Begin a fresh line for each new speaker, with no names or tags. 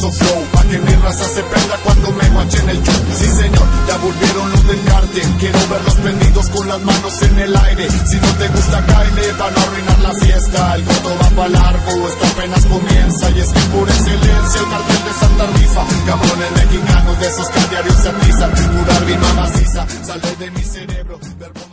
puro flow, pa' que mi raza se prenda cuando me guache en el show. Sí señor, ya volvieron los del cartel, quiero verlos prendidos con las manos en el aire. Si no te gusta caile, para no arruinar la fiesta. El goto va pa' largo, esto apenas comienza. Y es que por excelencia el cartel de Santa Rifa, cabrones mexicanos de esos que a diario se atizan. Pura rima maciza, sale de mi cerebro.